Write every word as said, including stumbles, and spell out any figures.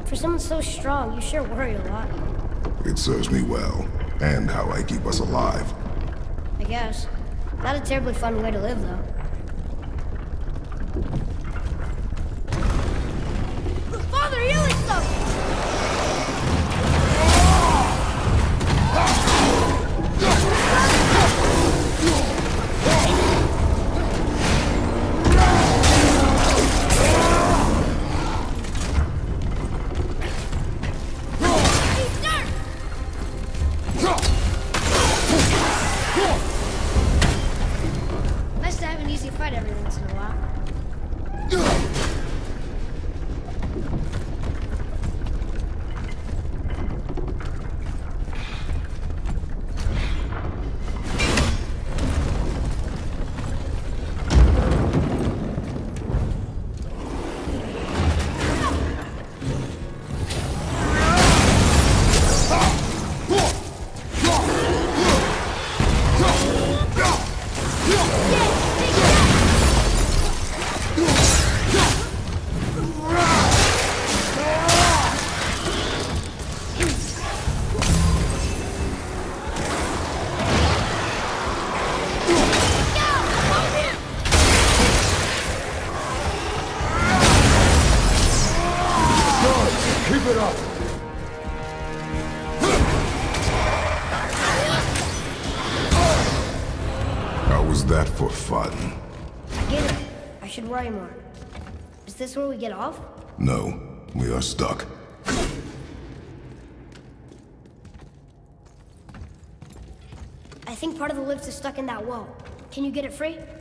For someone so strong, you sure worry a lot. It serves me well, and how I keep us alive. I guess. Not a terribly fun way to live, though. Father, healing stuff! Nice to have an easy fight every once in a while. Keep it up! How was that for fun? I get it. I should worry more. Is this where we get off? No, we are stuck. I think part of the lift is stuck in that wall. Can you get it free?